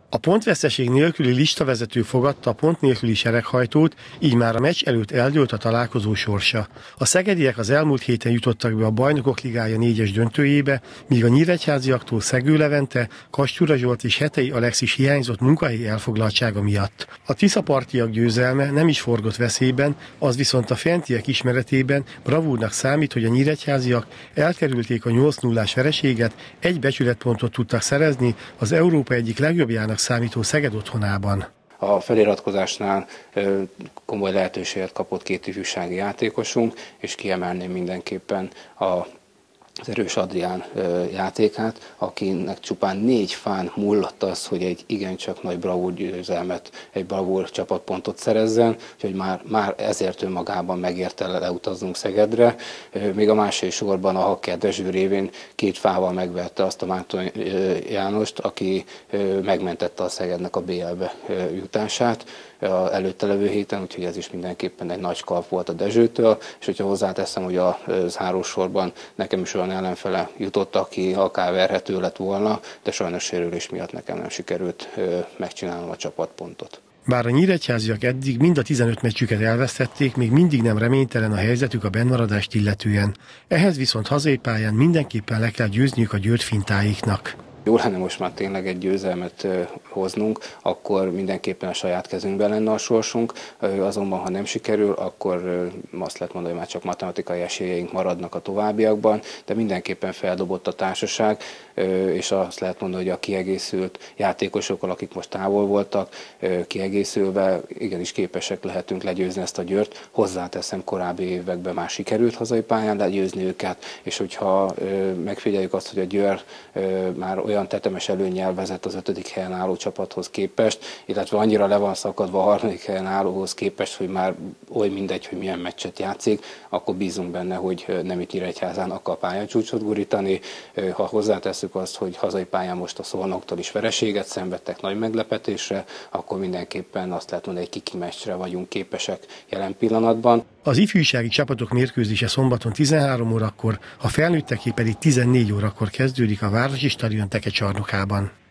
A pontveszteség nélküli listavezető fogadta a pont nélküli sereghajtót, így már a meccs előtt eldőlt a találkozó sorsa. A szegediek az elmúlt héten jutottak be a Bajnokok Ligája 4-es döntőjébe, míg a nyíregyháziaktól Szegő Levente, Kastyura Zsolt és Hetei Alexis hiányzott munkahelyi elfoglaltsága miatt. A tiszapartiak győzelme nem is forgott veszélyben, az viszont a fentiek ismeretében bravúrnak számít, hogy a nyíregyháziak elkerülték a 8-0-ás vereséget, egy becsületpontot tudtak szerezni az Európa egyik legjobbjának számító Szeged otthonában. A feliratkozásnál komoly lehetőséget kapott két ifjúsági játékosunk, és kiemelném mindenképpen az Erős Adrián játékát, akinek csupán 4 fán múlott az, hogy egy igencsak nagy bravúr győzelmet, egy bravúr csapatpontot szerezzen, úgyhogy már ezért önmagában megérte leutaznunk Szegedre. Még a második sorban a Hakker Dezső révén 2 fával megverte azt a Márton Jánost, aki megmentette a Szegednek a BL-be jutását az előtte levő héten, úgyhogy ez is mindenképpen egy nagy kalp volt a Dezsőtől, és hogyha hozzáteszem, hogy a zárósorban nekem is olyan ellenfele jutott, aki akár verhető lett volna, de sajnos sérülés miatt nekem nem sikerült megcsinálnom a csapatpontot. Bár a nyíregyháziak eddig mind a 15 meccsüket elvesztették, még mindig nem reménytelen a helyzetük a bennmaradást illetően. Ehhez viszont hazai pályán mindenképpen le kell győzniük a Győr fintáiknak. Jó lenne most már tényleg egy győzelmet hoznunk, akkor mindenképpen a saját kezünkben lenne a sorsunk, azonban ha nem sikerül, akkor azt lehet mondani, hogy már csak matematikai esélyeink maradnak a továbbiakban, de mindenképpen feldobott a társaság, és azt lehet mondani, hogy a kiegészült játékosokkal, akik most távol voltak, kiegészülve igenis képesek lehetünk legyőzni ezt a Győrt. Hozzáteszem, korábbi években már sikerült hazai pályán legyőzni őket, és hogyha megfigyeljük azt, hogy a Győr már olyan tetemes előnnyel vezet az 5. helyen álló csapathoz képest, illetve annyira le van szakadva a 3. helyen állóhoz képest, hogy már oly mindegy, hogy milyen meccset játszik, akkor bízunk benne, hogy nem itt Nyíregyházán akar pályacsúcsot gurítani. Ha hozzáteszük azt, hogy hazai pályán most a Szolnoktól is vereséget szenvedtek nagy meglepetésre, akkor mindenképpen azt lehet mondani, egy kiki meccsre vagyunk képesek jelen pillanatban. Az ifjúsági csapatok mérkőzése szombaton 13 órakor, a felnőtteké pedig 14 órakor kezdődik a Városi Stadion tekecsarnokában.